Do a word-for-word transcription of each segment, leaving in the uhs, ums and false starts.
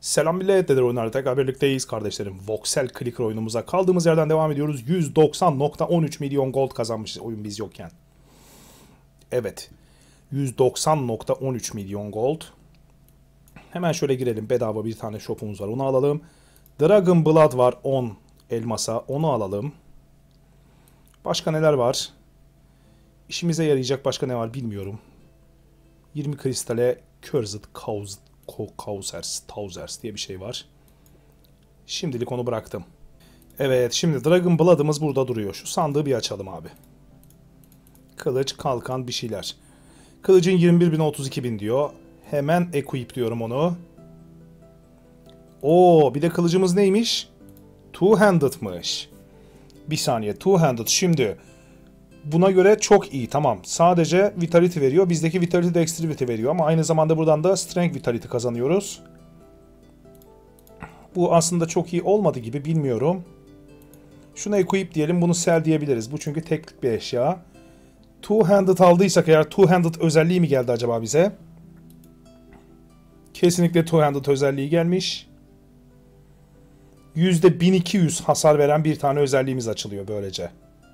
Selam millet, Dedir oyunlarda tekrar birlikteyiz kardeşlerim. Voxel Clicker oyunumuza kaldığımız yerden devam ediyoruz. yüz doksan nokta on üç milyon gold kazanmışız oyun biz yokken. Evet. yüz doksan nokta on üç milyon gold. Hemen şöyle girelim. Bedava bir tane shop'umuz var. Onu alalım. Dragon Blood var on elmasa. Onu alalım. Başka neler var? İşimize yarayacak başka ne var bilmiyorum. yirmi kristale Cursed Cows Kausers, Tausers diye bir şey var. Şimdilik onu bıraktım. Evet, şimdi Dragon Blood'ımız burada duruyor. Şu sandığı bir açalım abi. Kılıç, kalkan, bir şeyler. Kılıcın yirmi bir bin otuz iki bin diyor. Hemen equip diyorum onu. Oo, bir de kılıcımız neymiş? Two-handed'mış. Bir saniye, two-handed. Şimdi buna göre çok iyi, tamam. Sadece vitality veriyor. Bizdeki vitality dexterity veriyor ama aynı zamanda buradan da strength vitality kazanıyoruz. Bu aslında çok iyi olmadı gibi, bilmiyorum. Şuna equip diyelim, bunu sell diyebiliriz. Bu çünkü teklik bir eşya. Two-handed aldıysak eğer, two-handed özelliği mi geldi acaba bize? Kesinlikle two-handed özelliği gelmiş. yüzde bin iki yüz hasar veren bir tane özelliğimiz açılıyor böylece.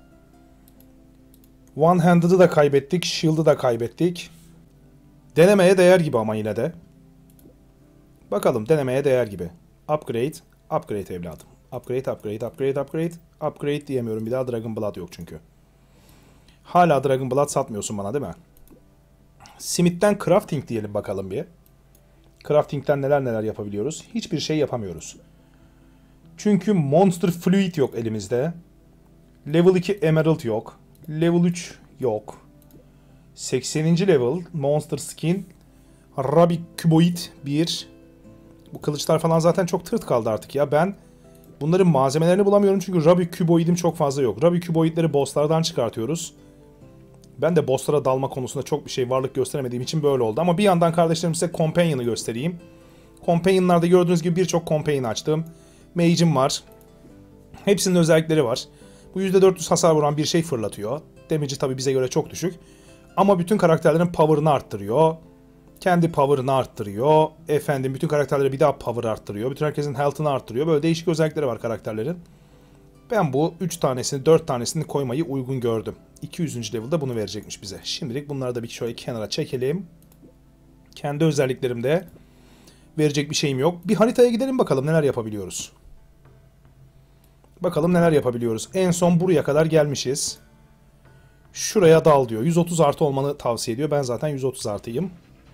One-handed'ı da kaybettik, shield'ı da kaybettik. Denemeye değer gibi ama yine de. Bakalım, denemeye değer gibi. Upgrade, upgrade evladım. Upgrade, upgrade, upgrade, upgrade. Upgrade diyemiyorum bir daha, Dragon Blood yok çünkü. Hala Dragon Blood satmıyorsun bana değil mi? Smith'ten crafting diyelim bakalım bir. Crafting'den neler neler yapabiliyoruz? Hiçbir şey yapamıyoruz. Çünkü Monster Fluid yok elimizde. Level iki Emerald yok. Level üç yok. sekseninci level Monster Skin. Rabi Cuboid bir. Bu kılıçlar falan zaten çok tırt kaldı artık ya. Ben bunların malzemelerini bulamıyorum çünkü Rabi Cuboid'im çok fazla yok. Rabi Cuboid'leri bosslardan çıkartıyoruz. Ben de bosslara dalma konusunda çok bir şey varlık gösteremediğim için böyle oldu. Ama bir yandan kardeşlerim size Companion'ı göstereyim. Companion'larda gördüğünüz gibi birçok Companion açtım. Mage'im var. Hepsinin özellikleri var. Bu yüzde dört yüz hasar vuran bir şey fırlatıyor. Damage'i tabi bize göre çok düşük. Ama bütün karakterlerin power'ını arttırıyor. Kendi power'ını arttırıyor. Efendim bütün karakterlere bir daha power arttırıyor. Bütün herkesin health'ını arttırıyor. Böyle değişik özellikleri var karakterlerin. Ben bu üç tanesini, dört tanesini koymayı uygun gördüm. iki yüzüncü level'da bunu verecekmiş bize. Şimdilik bunları da bir şöyle kenara çekelim. Kendi özelliklerimde verecek bir şeyim yok. Bir haritaya gidelim bakalım neler yapabiliyoruz. Bakalım neler yapabiliyoruz. En son buraya kadar gelmişiz. Şuraya dal diyor. yüz otuz artı olmanı tavsiye ediyor. Ben zaten yüz otuz artıyım.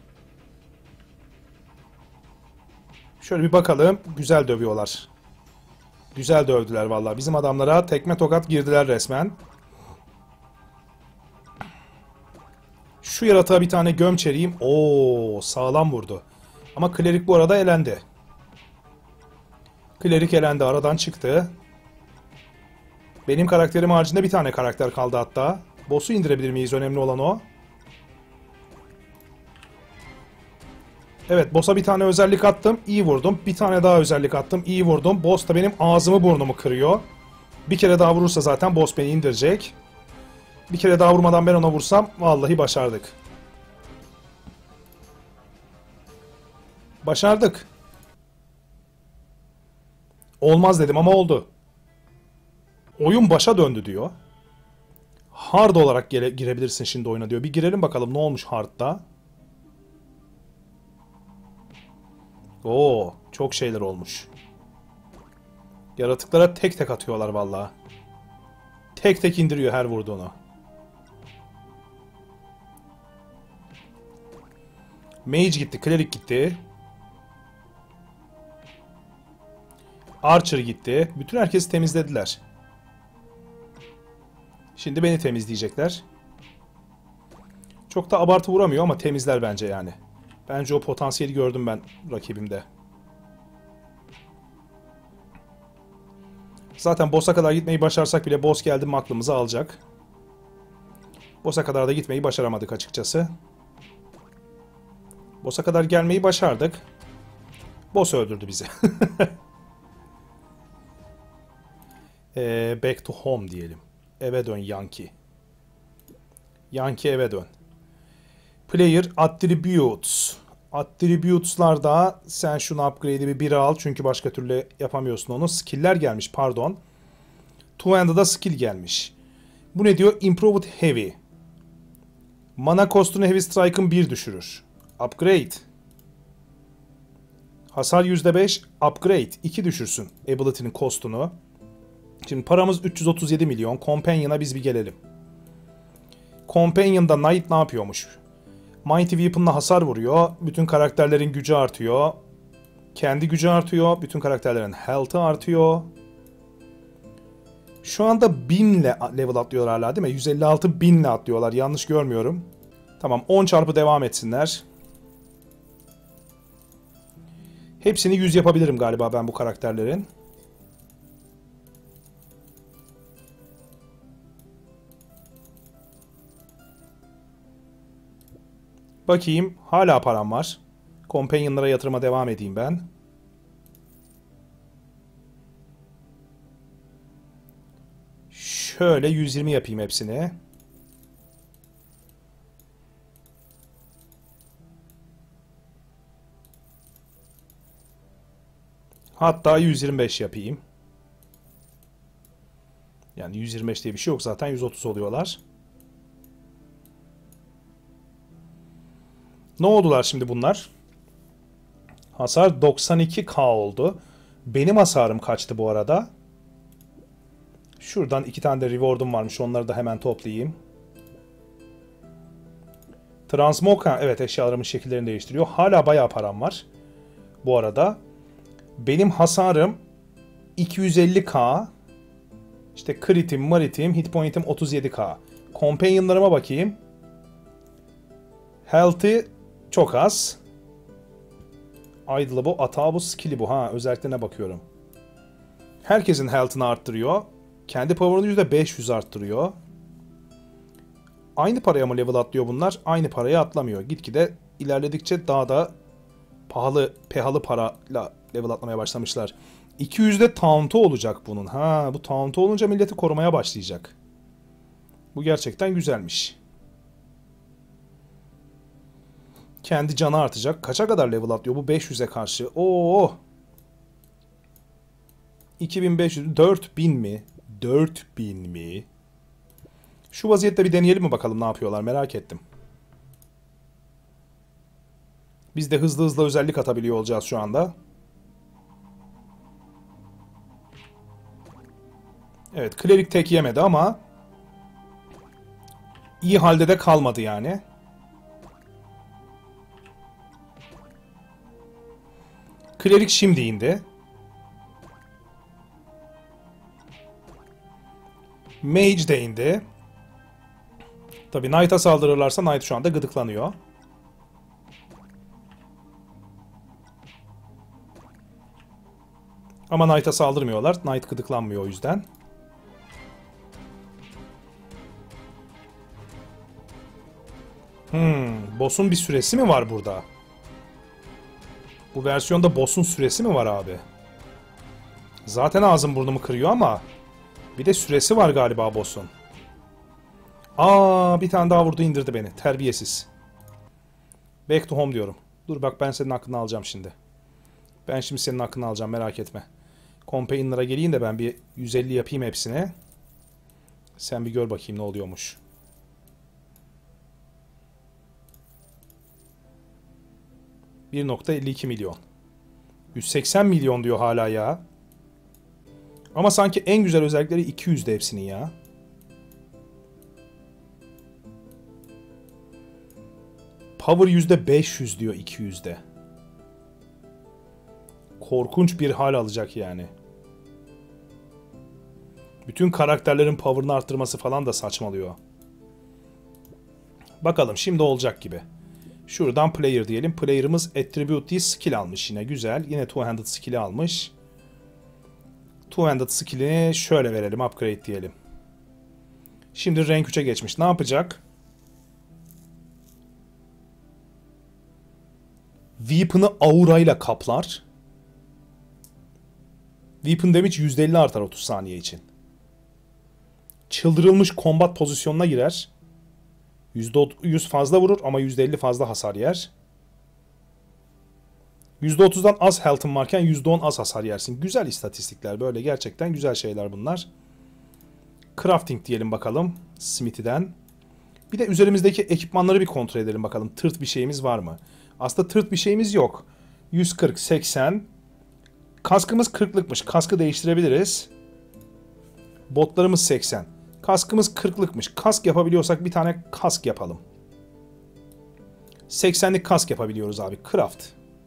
Şöyle bir bakalım. Güzel dövüyorlar. Güzel dövdüler vallahi. Bizim adamlara tekme tokat girdiler resmen. Şu yaratığa bir tane göm çereyim. Oo, sağlam vurdu. Ama klerik bu arada elendi. Klerik elendi. Aradan çıktı. Benim karakterim haricinde bir tane karakter kaldı hatta. Boss'u indirebilir miyiz? Önemli olan o. Evet, boss'a bir tane özellik attım. İyi vurdum. Bir tane daha özellik attım. İyi vurdum. Boss da benim ağzımı burnumu kırıyor. Bir kere daha vurursa zaten boss beni indirecek. Bir kere daha vurmadan ben ona vursam vallahi başardık. Başardık. Olmaz dedim ama oldu. Oyun başa döndü diyor. Hard olarak girebilirsin şimdi oyuna diyor. Bir girelim bakalım ne olmuş hard'da. Oo, çok şeyler olmuş. Yaratıklara tek tek atıyorlar vallahi. Tek tek indiriyor her vurduğunu. Mage gitti, Cleric gitti. Archer gitti. Bütün herkesi temizlediler. Şimdi beni temizleyecekler. Çok da abartı vuramıyor ama temizler bence yani. Bence o potansiyeli gördüm ben rakibimde. Zaten boss'a kadar gitmeyi başarsak bile boss geldi mi aklımızı alacak. Boss'a kadar da gitmeyi başaramadık açıkçası. Boss'a kadar gelmeyi başardık. Boss öldürdü bizi. ee, back to home diyelim. Eve dön Yankee. Yankee eve dön. Player attributes. Attributes'larda sen şunu upgrade'i bir bire al. Çünkü başka türlü yapamıyorsun onu. Skill'ler gelmiş pardon. Two-handed'a skill gelmiş. Bu ne diyor? Improved Heavy. Mana cost'unu Heavy Strike'ın bir düşürür. Upgrade. Hasar yüzde beş. Upgrade. iki düşürsün ability'nin cost'unu. Şimdi paramız üç yüz otuz yedi milyon. Companion'a biz bir gelelim. Companion'da Knight ne yapıyormuş? Mighty Weapon'la hasar vuruyor. Bütün karakterlerin gücü artıyor. Kendi gücü artıyor. Bütün karakterlerin health'ı artıyor. Şu anda bin ile level atlıyorlar hala değil mi? yüz elli altı bin ile atlıyorlar. Yanlış görmüyorum. Tamam, on çarpı devam etsinler. Hepsini yüz yapabilirim galiba ben bu karakterlerin. Bakayım. Hala param var. Companion'lara yatırıma devam edeyim ben. Şöyle yüz yirmi yapayım hepsini. Hatta yüz yirmi beş yapayım. Yani yüz yirmi beş diye bir şey yok zaten. yüz otuz oluyorlar. Ne oldular şimdi bunlar? Hasar doksan iki K oldu. Benim hasarım kaçtı bu arada? Şuradan iki tane de reward'um varmış. Onları da hemen toplayayım. Transmoka, evet, eşyalarımın şekillerini değiştiriyor. Hala bayağı param var. Bu arada. Benim hasarım iki yüz elli K. İşte crit'im, maritim, hit point'im otuz yedi K. Companion'larıma bakayım. Health'i çok az. Idle'ı bu, atağı bu, skill'i bu. Ha, özelliklerine bakıyorum. Herkesin health'ını arttırıyor. Kendi power'ını yüzde beş yüz arttırıyor. Aynı paraya mı level atlıyor bunlar? Aynı paraya atlamıyor. Gitgide ilerledikçe daha da pahalı, pehalı parayla level atlamaya başlamışlar. iki yüzde taunt'u olacak bunun. Ha, bu taunt'u olunca milleti korumaya başlayacak. Bu gerçekten güzelmiş. Kendi canı artacak. Kaça kadar level atlıyor bu? beş yüze karşı. Oo. iki bin beş yüz, dört bin mi? dört bin mi? Şu vaziyette bir deneyelim mi bakalım ne yapıyorlar, merak ettim. Biz de hızlı hızlı özellik atabiliyor olacağız şu anda. Evet, klerik tek yemedi ama iyi halde de kalmadı yani. Klerik şimdi indi. Mage de indi. Tabii Knight'a saldırırlarsa Knight şu anda gıdıklanıyor. Ama Knight'a saldırmıyorlar. Knight gıdıklanmıyor o yüzden. Hmm, boss'un bir süresi mi var burada? Bu versiyonda boss'un süresi mi var abi? Zaten ağzım burnumu kırıyor ama bir de süresi var galiba boss'un. Aa, bir tane daha vurdu, indirdi beni. Terbiyesiz. Back to home diyorum. Dur bak, ben senin hakkını alacağım şimdi. Ben şimdi senin hakkını alacağım, merak etme. Companion'lara geleyim de ben bir yüz elli yapayım hepsine. Sen bir gör bakayım ne oluyormuş. bir nokta elli iki milyon. yüz seksen milyon diyor hala ya. Ama sanki en güzel özellikleri iki yüzde hepsinin ya. Power yüzde beş yüz diyor iki yüzde. Korkunç bir hal alacak yani. Bütün karakterlerin power'ını arttırması falan da saçmalıyor. Bakalım şimdi olacak gibi. Şuradan player diyelim. Player'ımız attribute değil skill almış yine, güzel. Yine two-handed skill'i almış. Two-handed skill'ini şöyle verelim, upgrade diyelim. Şimdi rank üçe geçmiş. Ne yapacak? Weapon'ı aurayla kaplar. Weapon damage yüzde elli artar otuz saniye için. Çıldırılmış combat pozisyonuna girer. yüzde yüz fazla vurur ama yüzde elli fazla hasar yer. yüzde otuzdan az health'ın varken yüzde on az hasar yersin. Güzel istatistikler. Böyle gerçekten güzel şeyler bunlar. Crafting diyelim bakalım. Smithy'den. Bir de üzerimizdeki ekipmanları bir kontrol edelim bakalım. Tırt bir şeyimiz var mı? Aslında tırt bir şeyimiz yok. yüz kırk, seksen. Kaskımız kırklıkmış. Kaskı değiştirebiliriz. Botlarımız seksen. Kaskımız kırklıkmış. Kask yapabiliyorsak bir tane kask yapalım. seksenlik kask yapabiliyoruz abi. Craft.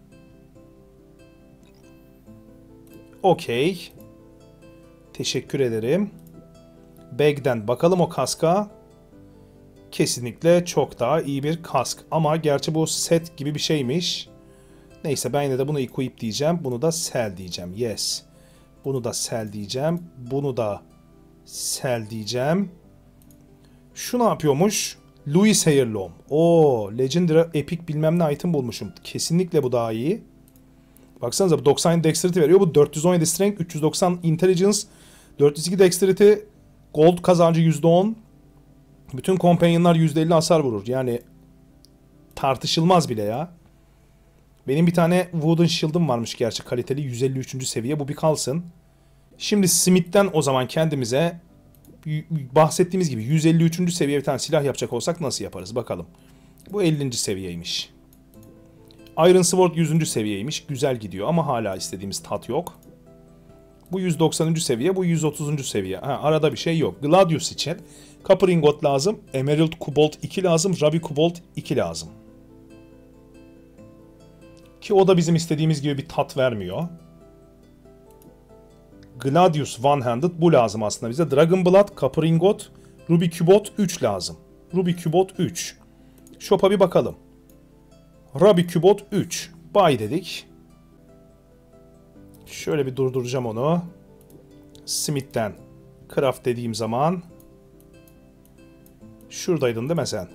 Okey. Teşekkür ederim. Bag'den bakalım o kaska. Kesinlikle çok daha iyi bir kask. Ama gerçi bu set gibi bir şeymiş. Neyse ben yine de bunu equip diyeceğim. Bunu da sell diyeceğim. Yes. Bunu da sell diyeceğim. Bunu da sell diyeceğim. Şu ne yapıyormuş? Louis Heirloom. Oo, Legendary Epic bilmem ne item bulmuşum. Kesinlikle bu daha iyi. Baksanıza bu doksan yedi Dexterity veriyor. Bu dört yüz on yedi Strength, üç yüz doksan Intelligence, dört yüz iki Dexterity, Gold kazancı yüzde on. Bütün Companion'lar yüzde elli hasar vurur. Yani tartışılmaz bile ya. Benim bir tane Wooden Shield'ım varmış gerçi kaliteli yüz elli üçüncü seviye. Bu bir kalsın. Şimdi Smith'ten o zaman kendimize bahsettiğimiz gibi yüz elli üçüncü seviye bir tane silah yapacak olsak nasıl yaparız bakalım. Bu ellinci seviyeymiş. Iron Sword yüzüncü seviyeymiş. Güzel gidiyor ama hala istediğimiz tat yok. Bu yüz doksanıncı seviye, bu yüz otuzuncu seviye. Ha, arada bir şey yok. Gladius için Copper Ingot lazım. Emerald Cobalt iki lazım. Ruby Cobalt iki lazım. Ki o da bizim istediğimiz gibi bir tat vermiyor. Gladius One-Handed bu lazım aslında bize. Dragon Blood, Copper Ingot, Ruby Cobalt üç lazım. Ruby Cobalt üç. Shop'a bir bakalım. Ruby Cobalt üç. Buy dedik. Şöyle bir durduracağım onu. Smith'ten craft dediğim zaman şuradaydın değil mi sen?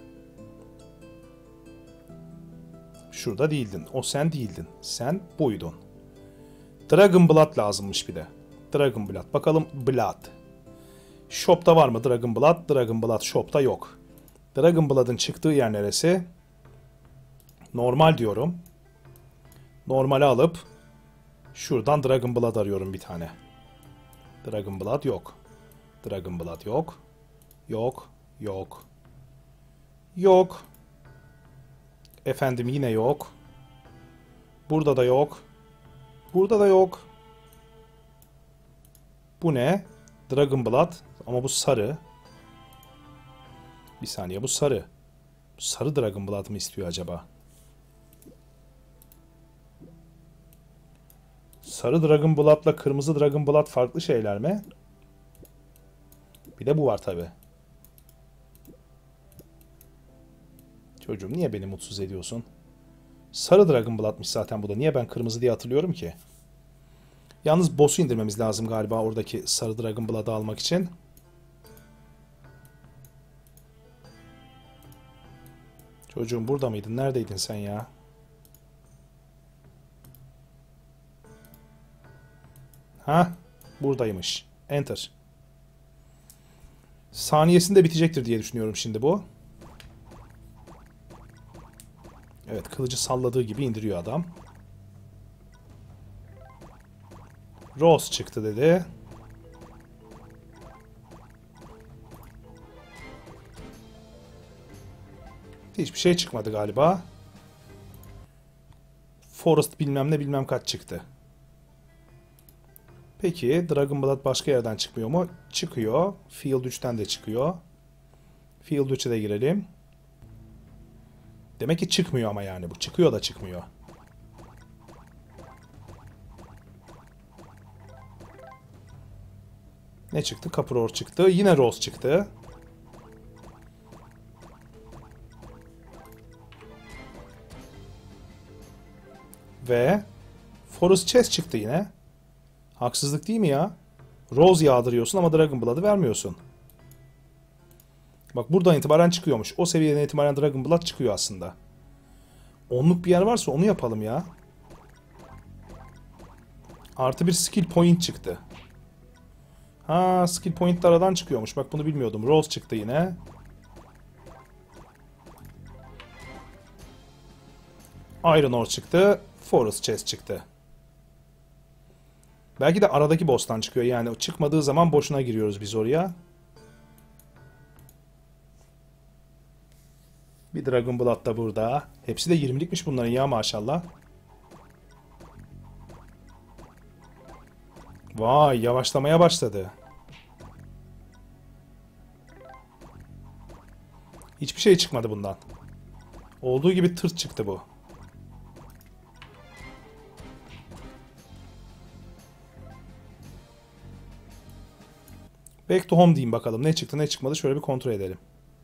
Şurada değildin. O sen değildin. Sen buydun. Dragon Blood lazımmış bir de. Dragon Blood. Bakalım Blood. Shop'ta var mı Dragon Blood? Dragon Blood shop'ta yok. Dragon Blood'ın çıktığı yer neresi? Normal diyorum. Normali alıp şuradan Dragon Blood arıyorum bir tane. Dragon Blood yok. Dragon Blood yok. Yok. Yok. Yok. Efendim yine yok. Burada da yok. Burada da yok. Bu ne? Dragon Blood. Ama bu sarı. Bir saniye bu sarı. Bu sarı Dragon Blood mı istiyor acaba? Sarı Dragon Blood'la kırmızı Dragon Blood farklı şeyler mi? Bir de bu var tabi. Çocuğum niye beni mutsuz ediyorsun? Sarı Dragon Blood'mış zaten bu da. Niye ben kırmızı diye hatırlıyorum ki? Yalnız boss'u indirmemiz lazım galiba oradaki sarı Dragon Blood'ı almak için. Çocuğum burada mıydın? Neredeydin sen ya? Ha, buradaymış. Enter. Saniyesinde bitecektir diye düşünüyorum şimdi bu. Evet, kılıcı salladığı gibi indiriyor adam. Rose çıktı dedi. Hiçbir şey çıkmadı galiba. Forest bilmem ne bilmem kaç çıktı. Peki Dragon Blood başka yerden çıkmıyor mu? Çıkıyor. Field üçten de çıkıyor. Field üçe de girelim. Demek ki çıkmıyor ama yani bu. Çıkıyor da çıkmıyor. Ne çıktı? Capror çıktı. Yine Rose çıktı. Ve Forest Chest çıktı yine. Haksızlık değil mi ya? Rose yağdırıyorsun ama Dragon Blood'ı vermiyorsun. Bak buradan itibaren çıkıyormuş. O seviyeden itibaren Dragon Blood çıkıyor aslında. Onluk bir yer varsa onu yapalım ya. Artı bir skill point çıktı. Ha, skill point de aradan çıkıyormuş. Bak bunu bilmiyordum. Rose çıktı yine. Iron Ore çıktı. Forest Chest çıktı. Belki de aradaki boss'tan çıkıyor. Yani o çıkmadığı zaman boşuna giriyoruz biz oraya. Bir Dragon Blood da burada. Hepsi de yirmilikmiş bunların ya maşallah. Vay, yavaşlamaya başladı. Hiçbir şey çıkmadı bundan. Olduğu gibi tırt çıktı bu. Back to home diyeyim bakalım. Ne çıktı ne çıkmadı şöyle bir kontrol edelim.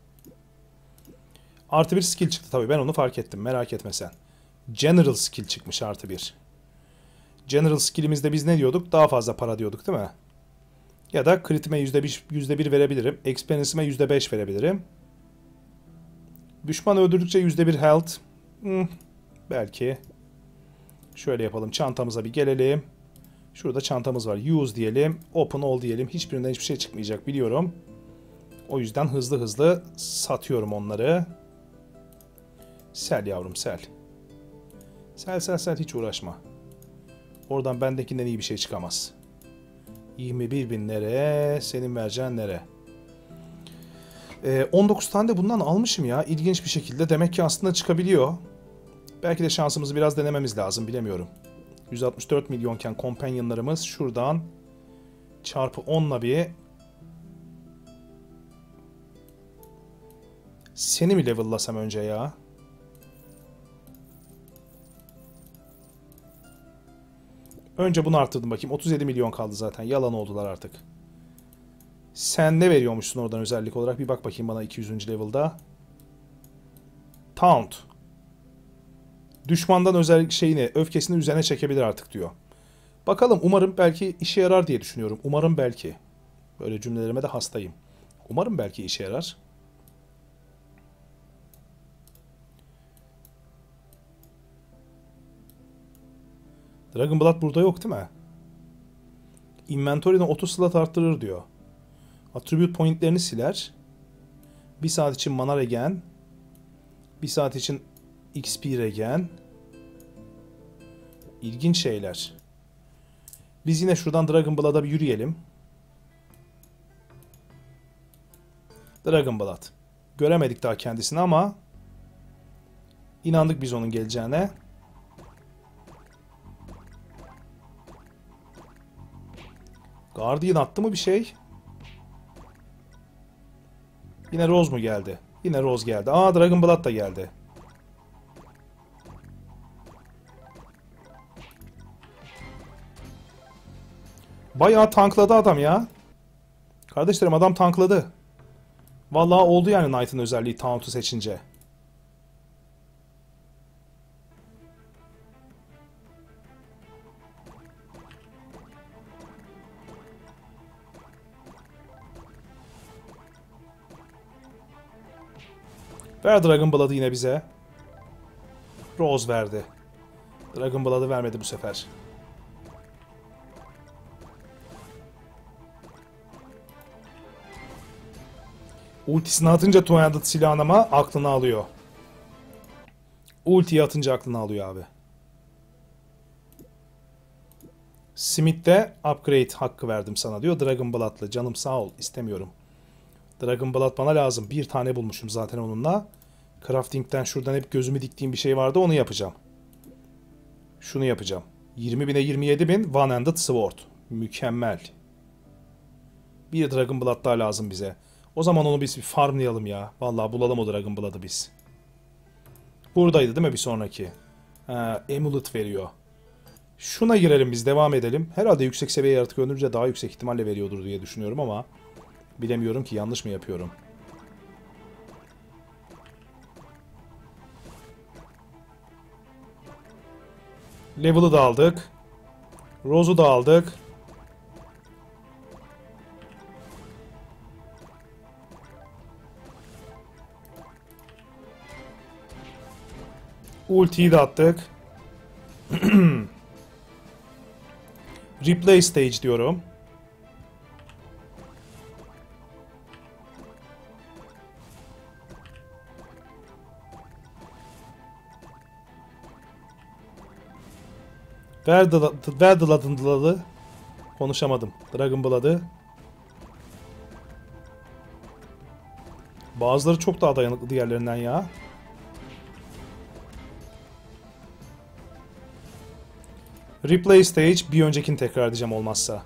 Artı bir skill çıktı tabii, ben onu fark ettim, merak etme sen. General skill çıkmış artı bir. General skillimizde biz ne diyorduk? Daha fazla para diyorduk değil mi? Ya da crit'ime yüzde bir, yüzde bir verebilirim. Experience'ime yüzde beş verebilirim. Düşman öldürdükçe yüzde bir health. Hmm, belki. Şöyle yapalım. Çantamıza bir gelelim. Şurada çantamız var. Use diyelim. Open all diyelim. Hiçbirinden hiçbir şey çıkmayacak biliyorum. O yüzden hızlı hızlı satıyorum onları. Sel yavrum sel. Sel sel sel, hiç uğraşma. Oradan bendekinden iyi bir şey çıkamaz. yirmi bir bin nere? Senin vereceğin nere? Ee, on dokuz tane de bundan almışım ya. İlginç bir şekilde. Demek ki aslında çıkabiliyor. Belki de şansımızı biraz denememiz lazım. Bilemiyorum. yüz altmış dört milyonken companionlarımız şuradan çarpı onla bir seni mi level'lasam önce ya? Önce bunu arttırdım bakayım. otuz yedi milyon kaldı zaten. Yalan oldular artık. Sen ne veriyormuşsun oradan özellik olarak? Bir bak bakayım bana iki yüzüncü level'da. Taunt. Düşmandan özellik şeyini, öfkesini üzerine çekebilir artık diyor. Bakalım, umarım belki işe yarar diye düşünüyorum. Umarım belki. Böyle cümlelerime de hastayım. Umarım belki işe yarar. Dragon Blood burada yok değil mi? Inventory'den otuz slot arttırır diyor. Attribute pointlerini siler. Bir saat için mana regen. Bir saat için X P regen. İlginç şeyler. Biz yine şuradan Dragon Blood'a bir yürüyelim. Dragon Blood. Göremedik daha kendisini ama inandık biz onun geleceğine. Guardian attı mı bir şey? Yine Rose mu geldi? Yine Rose geldi. Aa, Dragon Blood da geldi. Bayağı tankladı adam ya. Kardeşlerim, adam tankladı. Vallahi oldu yani Knight'ın özelliği Taunt'u seçince. Ver Dragon Blood'ı yine bize. Rose verdi. Dragon Blood'ı vermedi bu sefer. Ultisini atınca Toyandit silahını ama aklını alıyor. Ultiyi atınca aklını alıyor abi. Smith'te upgrade hakkı verdim sana diyor. Dragon Blood'lı. Canım sağ ol. İstemiyorum. Dragon Blood bana lazım. Bir tane bulmuşum zaten onunla. Crafting'den şuradan hep gözümü diktiğim bir şey vardı. Onu yapacağım. Şunu yapacağım. yirmi bine yirmi yedi bin One-Handed Sword. Mükemmel. Bir Dragon Blood daha lazım bize. O zaman onu biz bir farmlayalım ya. Vallahi bulalım o Dragon Blood'ı biz. Buradaydı değil mi bir sonraki? Ha, Amulet veriyor. Şuna girelim biz, devam edelim. Herhalde yüksek seviye yaratık öldürünce daha yüksek ihtimalle veriyordur diye düşünüyorum ama bilemiyorum ki, yanlış mı yapıyorum. Level'ı da aldık. Rose'u da aldık. Ultiyi de attık. Replay stage diyorum. Ver Blood'ı. Konuşamadım. Dragon Blood'ı. Bazıları çok daha dayanıklı diğerlerinden ya. Replay stage, bir öncekini tekrar edeceğim olmazsa.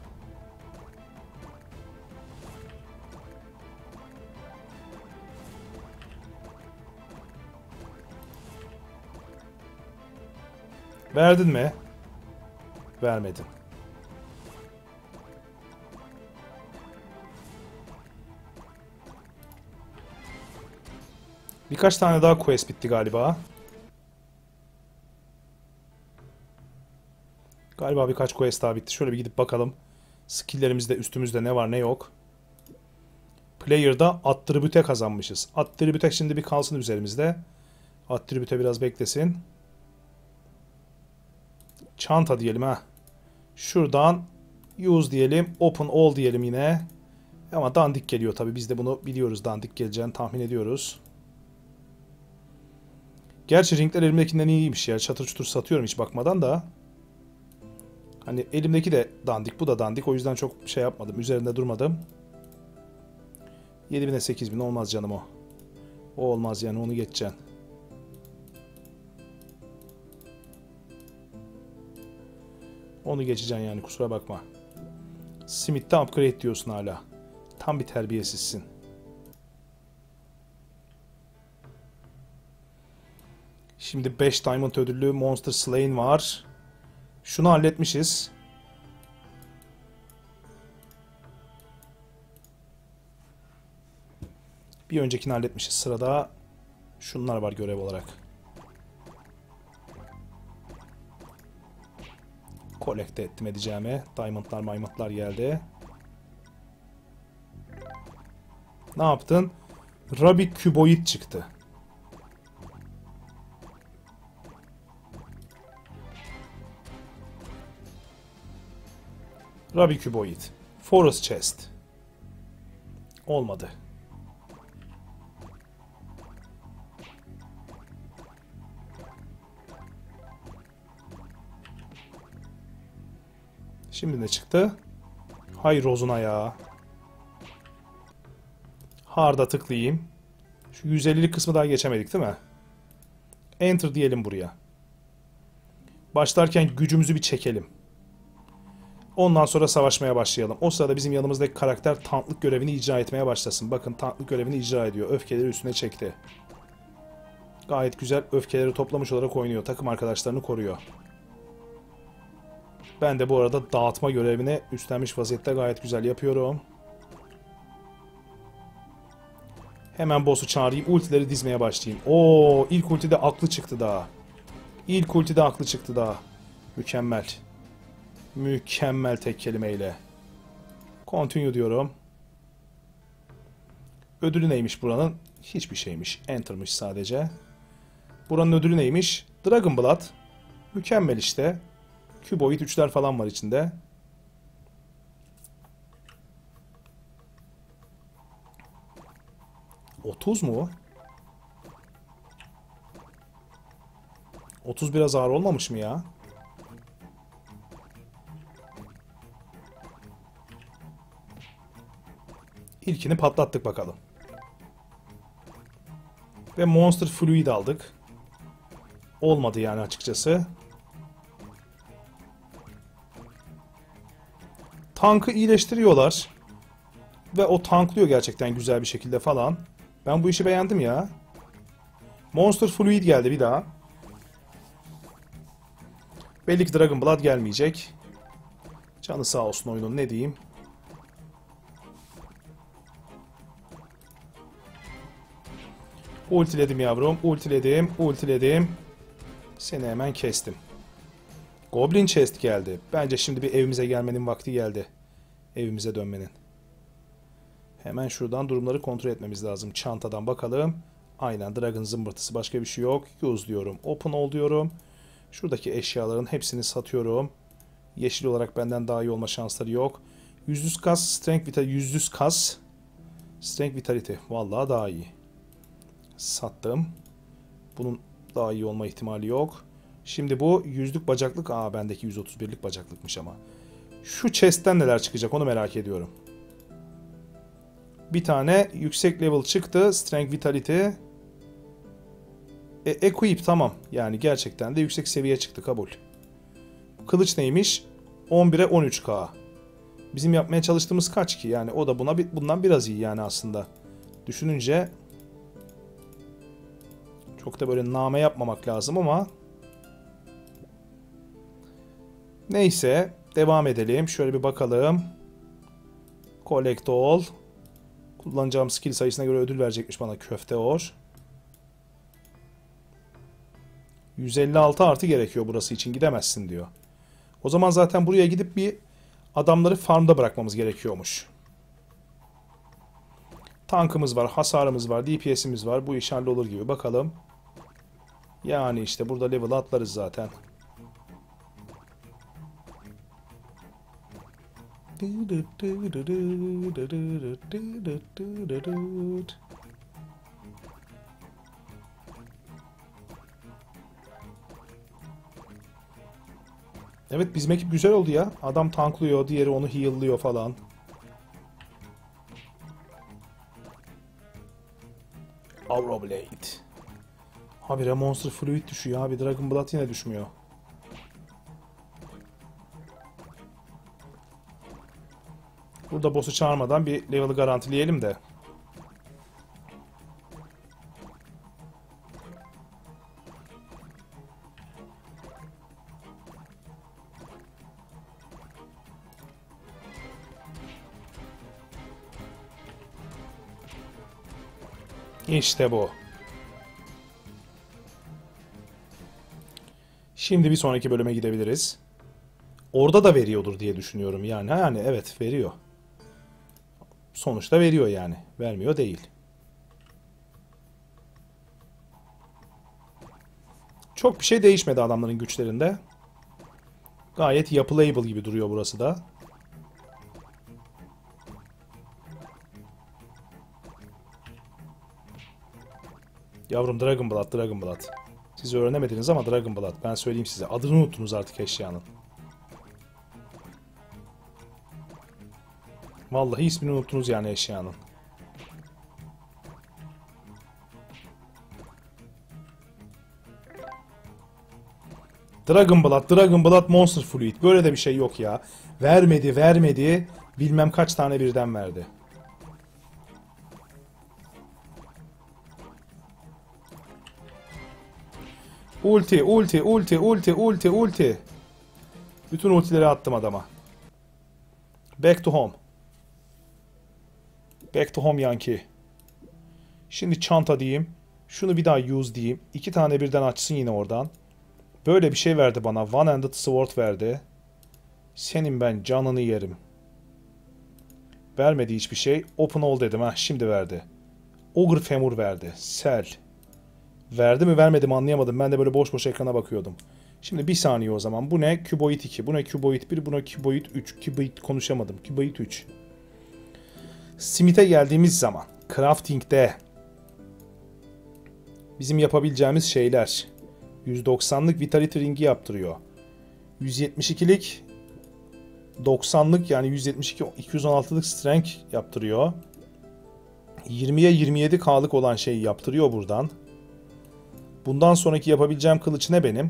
Verdin mi? Vermedin. Birkaç tane daha quest bitti galiba. Galiba birkaç quest daha bitti. Şöyle bir gidip bakalım. Skill'lerimizde üstümüzde ne var ne yok. Player'da attribute kazanmışız. Attribute şimdi bir kalsın üzerimizde. Attribute biraz beklesin. Çanta diyelim ha. Şuradan use diyelim. Open all diyelim yine. Ama dandik geliyor tabi. Biz de bunu biliyoruz. Dandik geleceğini tahmin ediyoruz. Gerçi ringler elimdekinden iyiymiş ya. Çatır çutur satıyorum hiç bakmadan da. Hani elimdeki de dandik. Bu da dandik. O yüzden çok şey yapmadım. Üzerinde durmadım. yedi bine sekiz bin olmaz canım o. O olmaz yani. Onu geçeceksin. Onu geçeceksin yani. Kusura bakma. Smith'te upgrade diyorsun hala. Tam bir terbiyesizsin. Şimdi beş Diamond ödüllü Monster Slain var. Şunu halletmişiz. Bir öncekini halletmişiz. Sırada şunlar var görev olarak. Kolekte ettim edeceğime. Diamondlar, maymutlar geldi. Ne yaptın? Rabi Cuboid çıktı. Rabi Cuboid. Forest Chest. Olmadı. Şimdi ne çıktı? Hay rozuna ya. Hard'a tıklayayım. Şu yüz ellilik kısmı daha geçemedik değil mi? Enter diyelim buraya. Başlarken gücümüzü bir çekelim. Ondan sonra savaşmaya başlayalım. O sırada bizim yanımızdaki karakter tanklık görevini icra etmeye başlasın. Bakın tanklık görevini icra ediyor. Öfkeleri üstüne çekti. Gayet güzel öfkeleri toplamış olarak oynuyor. Takım arkadaşlarını koruyor. Ben de bu arada dağıtma görevini üstlenmiş vaziyette gayet güzel yapıyorum. Hemen boss'u çağırayım. Ultileri dizmeye başlayayım. Oo, ilk ultide aklı çıktı daha. İlk ultide aklı çıktı daha. Mükemmel. Mükemmel tek kelimeyle. Continue diyorum. Ödülü neymiş buranın? Hiçbir şeymiş. Enter'mış sadece. Buranın ödülü neymiş? Dragon Blood. Mükemmel işte. Cuboid üçler falan var içinde. otuz mu? otuz biraz ağır olmamış mı ya? İlkini patlattık bakalım. Ve Monster Fluid aldık. Olmadı yani açıkçası. Tankı iyileştiriyorlar. Ve o tanklıyor gerçekten güzel bir şekilde falan. Ben bu işi beğendim ya. Monster Fluid geldi bir daha. Belli ki Dragon Blood gelmeyecek. Canı sağ olsun oyunun, ne diyeyim. Ultiledim yavrum. Ultiledim. Ultiledim. Seni hemen kestim. Goblin Chest geldi. Bence şimdi bir evimize gelmenin vakti geldi. Evimize dönmenin. Hemen şuradan durumları kontrol etmemiz lazım. Çantadan bakalım. Aynen Dragon zımbırtısı, başka bir şey yok. Use diyorum. Open all diyorum. Şuradaki eşyaların hepsini satıyorum. Yeşil olarak benden daha iyi olma şansları yok. yüz yüz kas, Strength Vitality, yüz yüz kas. Strength Vitality. Vallahi daha iyi. Sattım. Bunun daha iyi olma ihtimali yok. Şimdi bu yüzlük bacaklık. Aa, bendeki yüz otuz birlik bacaklıkmış ama. Şu chest'ten neler çıkacak onu merak ediyorum. Bir tane yüksek level çıktı. Strength, Vitality. E, equip tamam. Yani gerçekten de yüksek seviye çıktı, kabul. Kılıç neymiş? on bire on üç K. Bizim yapmaya çalıştığımız kaç ki? Yani o da buna bundan biraz iyi yani aslında. Düşününce çok da böyle name yapmamak lazım ama neyse, devam edelim. Şöyle bir bakalım. Collect all. Kullanacağım skill sayısına göre ödül verecekmiş bana köfte or. yüz elli altı artı gerekiyor burası için, gidemezsin diyor. O zaman zaten buraya gidip bir adamları farmda bırakmamız gerekiyormuş. Tankımız var, hasarımız var, D P S'imiz var. Bu iş hallolur gibi, bakalım. Yani işte burada level atlarız zaten. Evet, bizim ekip güzel oldu ya. Adam tanklıyor, diğeri onu heal'lıyor falan. Aura Blade. Habire Monster Fluid düşüyor abi. Dragon Blood yine düşmüyor. Burada boss'u çağırmadan bir level'ı garantileyelim de. İşte bu. Şimdi bir sonraki bölüme gidebiliriz. Orada da veriyordur diye düşünüyorum yani. Yani evet, veriyor. Sonuçta veriyor yani. Vermiyor değil. Çok bir şey değişmedi adamların güçlerinde. Gayet yapılayable gibi duruyor burası da. Yavrum, Dragon Blood, Dragon Blood. Siz öğrenemediniz ama Dragon Blood. Ben söyleyeyim size. Adını unuttunuz artık eşyanın. Vallahi ismini unuttunuz yani eşyanın. Dragon Blood, Dragon Blood, Monster Fluid. Böyle de bir şey yok ya. Vermedi, vermedi. Bilmem kaç tane birden verdi. Ulti, ulti, ulti, ulti, ulti, ulti. Bütün ultileri attım adama. Back to home. Back to home Yankee. Şimdi çanta diyeyim. Şunu bir daha use diyeyim. İki tane birden açsın yine oradan. Böyle bir şey verdi bana. One-handed sword verdi. Senin ben canını yerim. Vermedi hiçbir şey. Open all dedim. Ha, şimdi verdi. Ogre Femur verdi. Sel. Verdi mi vermedi mi anlayamadım. Ben de böyle boş boş ekrana bakıyordum. Şimdi bir saniye o zaman. Bu ne? Cuboid iki. Bu ne? Cuboid bir. Bu ne? Cuboid üç. Cuboid konuşamadım. Cuboid üç. Smith'e geldiğimiz zaman crafting'de bizim yapabileceğimiz şeyler. yüz doksanlık Vitality Ring'i yaptırıyor. yüz yetmiş ikilik doksanlık yani yüz yetmiş iki iki yüz on altılık Strength yaptırıyor. yirmiye yirmi yedi K'lık olan şeyi yaptırıyor buradan. Bundan sonraki yapabileceğim kılıç ne benim?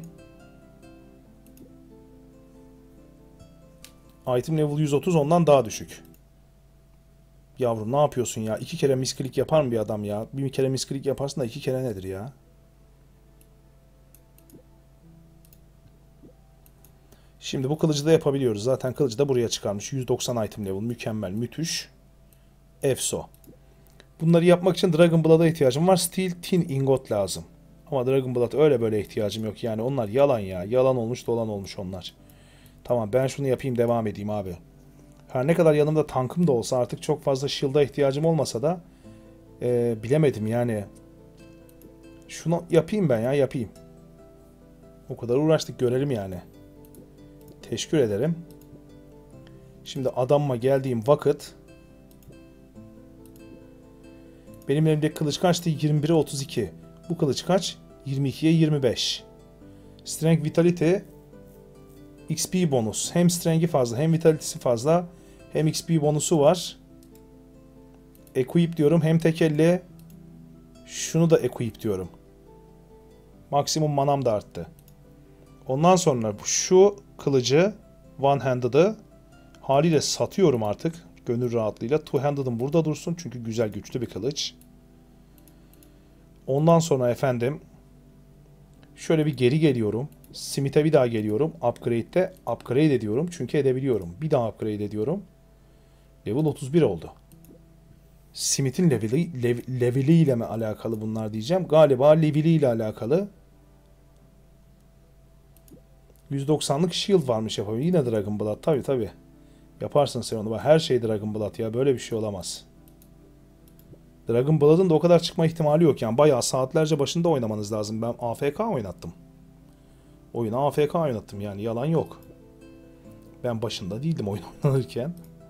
Item level yüz otuz, ondan daha düşük. Yavrum ne yapıyorsun ya? İki kere misklik yapar mı bir adam ya? Bir kere misklik yaparsın da iki kere nedir ya? Şimdi bu kılıcı da yapabiliyoruz. Zaten kılıcı da buraya çıkarmış. yüz doksan item level. Mükemmel. Müthiş. Efso. Bunları yapmak için Dragon Blood'a ihtiyacım var. Steel Tin Ingot lazım. Ama Dragon Blood öyle böyle ihtiyacım yok. Yani onlar yalan ya. Yalan olmuş dolan olmuş onlar. Tamam, ben şunu yapayım, devam edeyim abi. Her ne kadar yanımda tankım da olsa, artık çok fazla shield'a ihtiyacım olmasa da ee, bilemedim yani. Şunu yapayım ben ya, yapayım. O kadar uğraştık, görelim yani. Teşekkür ederim. Şimdi adamıma geldiğim vakit benim elimdeki kılıç kaçtı? yirmi bire otuz iki. Bu kılıç kaç? yirmi ikiye yirmi beş. Strength Vitality X P bonus. Hem Strength'i fazla hem Vitality'si fazla. Hem X P bonusu var. Equip diyorum. Hem tek elle. Şunu da equip diyorum. Maksimum manam da arttı. Ondan sonra şu kılıcı one-handed'ı haliyle satıyorum artık. Gönül rahatlığıyla. Two-handed'ım burada dursun. Çünkü güzel güçlü bir kılıç. Ondan sonra efendim şöyle bir geri geliyorum. Smith'e bir daha geliyorum. Upgrade'de upgrade ediyorum. Çünkü edebiliyorum. Bir daha upgrade ediyorum. Level otuz bir oldu. Smith'in leveli, lev, leveli ile mi alakalı bunlar diyeceğim. Galiba leveli ile alakalı. yüz doksanlık shield varmış yapabilir. Yine Dragon Blood. Tabi tabi. Yaparsın sen onu. Her şey Dragon Blood ya. Böyle bir şey olamaz. Dragon Blood'ın da o kadar çıkma ihtimali yok. Yani bayağı saatlerce başında oynamanız lazım. Ben A F K oynattım. Oyunu A F K oynattım yani. Yalan yok. Ben başında değildim oyun oynanırken.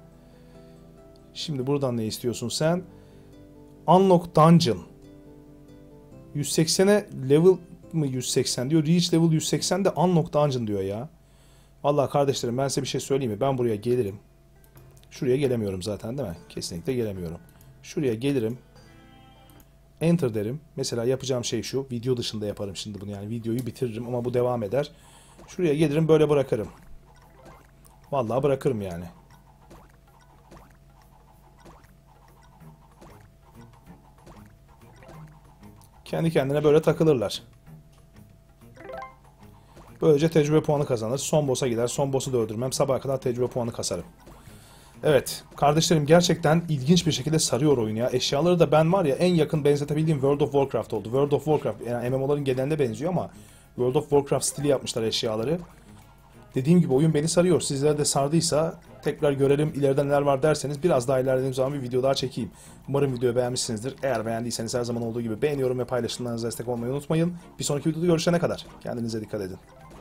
Şimdi buradan ne istiyorsun sen? Unlock Dungeon. yüz seksene level mı yüz seksen diyor. Reach level yüz seksen de Unlock Dungeon diyor ya. Vallahi kardeşlerim ben size bir şey söyleyeyim mi? Ben buraya gelirim. Şuraya gelemiyorum zaten değil mi? Kesinlikle gelemiyorum. Şuraya gelirim. Enter derim. Mesela yapacağım şey şu. Video dışında yaparım şimdi bunu. Yani videoyu bitiririm ama bu devam eder. Şuraya gelirim böyle bırakırım. Vallahi bırakırım yani. Kendi kendine böyle takılırlar. Böylece tecrübe puanı kazanır. Son boss'a gider. Son boss'u da öldürmem. Sabaha kadar tecrübe puanı kasarım. Evet. Kardeşlerim gerçekten ilginç bir şekilde sarıyor oyun ya. Eşyaları da ben var ya en yakın benzetebildiğim World of Warcraft oldu. World of Warcraft yani M M O'ların genelinde benziyor ama World of Warcraft stili yapmışlar eşyaları. Dediğim gibi oyun beni sarıyor. Sizlere de sardıysa tekrar görelim ileride neler var derseniz biraz daha ilerlediğim zaman bir video daha çekeyim. Umarım videoyu beğenmişsinizdir. Eğer beğendiyseniz her zaman olduğu gibi beğeniyorum ve paylaşımlarınıza destek olmayı unutmayın. Bir sonraki videoda görüşene kadar kendinize dikkat edin.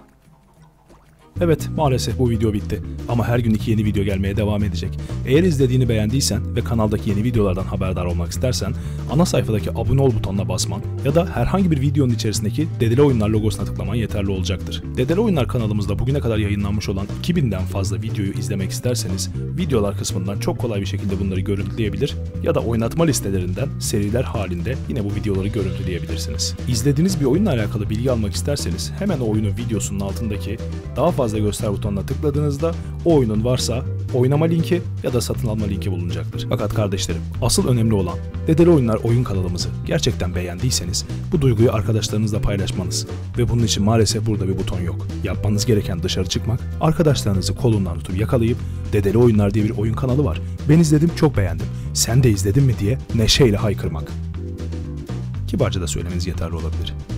Evet, maalesef bu video bitti. Ama her gün iki yeni video gelmeye devam edecek. Eğer izlediğini beğendiysen ve kanaldaki yeni videolardan haberdar olmak istersen ana sayfadaki abone ol butonuna basman ya da herhangi bir videonun içerisindeki Dedele Oyunlar logosuna tıklaman yeterli olacaktır. Dedele Oyunlar kanalımızda bugüne kadar yayınlanmış olan iki binden fazla videoyu izlemek isterseniz videolar kısmından çok kolay bir şekilde bunları görüntüleyebilir ya da oynatma listelerinden seriler halinde yine bu videoları görüntüleyebilirsiniz. İzlediğiniz bir oyunla alakalı bilgi almak isterseniz hemen o oyunun videosunun altındaki daha fazla fazla göster butonuna tıkladığınızda o oyunun varsa oynama linki ya da satın alma linki bulunacaktır. Fakat kardeşlerim, asıl önemli olan Dedele Oyunlar oyun kanalımızı gerçekten beğendiyseniz bu duyguyu arkadaşlarınızla paylaşmanız ve bunun için maalesef burada bir buton yok. Yapmanız gereken dışarı çıkmak, arkadaşlarınızı kolundan tutup yakalayıp Dedele Oyunlar diye bir oyun kanalı var. Ben izledim, çok beğendim. Sen de izledin mi diye neşeyle haykırmak. Kibarca da söylemeniz yeterli olabilir.